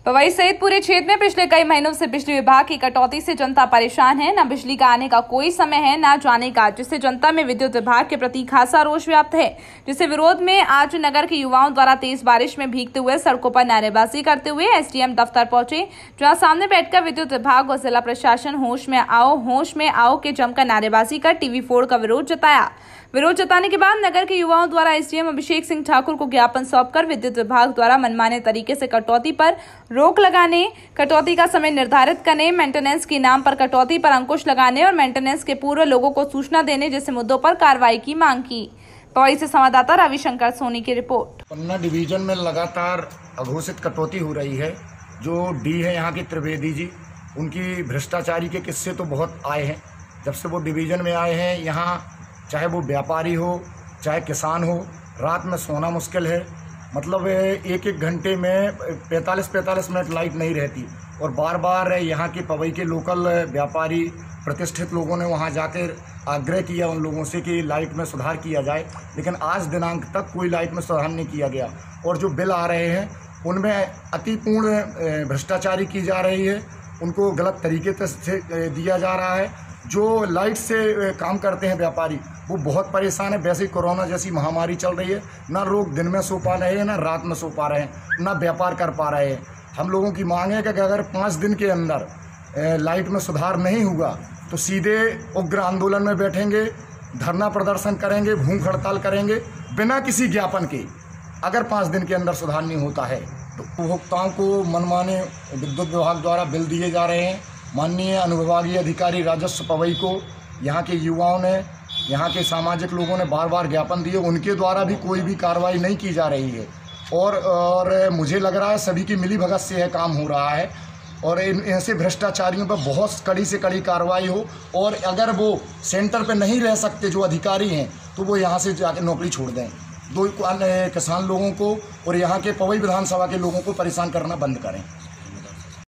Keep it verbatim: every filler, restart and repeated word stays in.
पवई सहित पूरे क्षेत्र में पिछले कई महीनों से बिजली विभाग की कटौती से जनता परेशान है। न बिजली का आने का कोई समय है, न जाने का, जिससे जनता में विद्युत विभाग के प्रति खासा रोष व्याप्त है। जिससे विरोध में आज नगर के युवाओं द्वारा तेज बारिश में भीगते हुए सड़कों पर नारेबाजी करते हुए एसडीएम दफ्तर पहुंचे, जहां सामने बैठकर विद्युत विभाग और जिला प्रशासन होश में आओ होश में आओ के जमकर नारेबाजी कर टीवी फोड़ का विरोध जताया। विरोध जताने के बाद नगर के युवाओं द्वारा एसडीएम अभिषेक सिंह ठाकुर को ज्ञापन सौंपकर विद्युत विभाग द्वारा मनमाने तरीके से कटौती पर रोक लगाने, कटौती का समय निर्धारित करने, मेंटेनेंस के नाम पर कटौती पर अंकुश लगाने और मेंटेनेंस के पूर्व लोगों को सूचना देने जैसे मुद्दों पर कार्रवाई की मांग की। पवई से संवाददाता रविशंकर सोनी की रिपोर्ट। पन्ना डिवीजन में लगातार अघोषित कटौती हो रही है। जो डी है यहाँ की त्रिवेदी जी, उनकी भ्रष्टाचारी के किस्से तो बहुत आए हैं। जब से वो डिवीजन में आए हैं, यहाँ चाहे वो व्यापारी हो चाहे किसान हो, रात में सोना मुश्किल है। मतलब एक एक घंटे में पैंतालीस पैंतालीस मिनट लाइट नहीं रहती और बार बार यहाँ के पवई के लोकल व्यापारी प्रतिष्ठित लोगों ने वहाँ जाकर आग्रह किया उन लोगों से कि लाइट में सुधार किया जाए, लेकिन आज दिनांक तक कोई लाइट में सुधार नहीं किया गया। और जो बिल आ रहे हैं उनमें अतिपूर्ण भ्रष्टाचारी की जा रही है, उनको गलत तरीके से दिया जा रहा है। जो लाइट से काम करते हैं व्यापारी वो बहुत परेशान है। वैसे ही कोरोना जैसी महामारी चल रही है, ना लोग दिन में सो पा रहे हैं, ना रात में सो पा रहे हैं, ना व्यापार कर पा रहे हैं। हम लोगों की मांग है कि अगर पाँच दिन के अंदर लाइट में सुधार नहीं हुआ तो सीधे उग्र आंदोलन में बैठेंगे, धरना प्रदर्शन करेंगे, भूख हड़ताल करेंगे बिना किसी ज्ञापन के। अगर पाँच दिन के अंदर सुधार नहीं होता है तो उपभोक्ताओं को मनमाने विद्युत विभाग द्वारा बिल दिए जा रहे हैं। माननीय अनुविभागीय अधिकारी राजस्व पवई को यहाँ के युवाओं ने, यहाँ के सामाजिक लोगों ने बार बार ज्ञापन दिए, उनके द्वारा भी कोई भी कार्रवाई नहीं की जा रही है। और और मुझे लग रहा है सभी की मिली भगत से यह काम हो रहा है और इन ऐसे भ्रष्टाचारियों पर बहुत कड़ी से कड़ी कार्रवाई हो। और अगर वो सेंटर पर नहीं रह सकते जो अधिकारी हैं तो वो यहाँ से जाकर नौकरी छोड़ दें। दो किसान लोगों को और यहाँ के पवई विधानसभा के लोगों को परेशान करना बंद करें।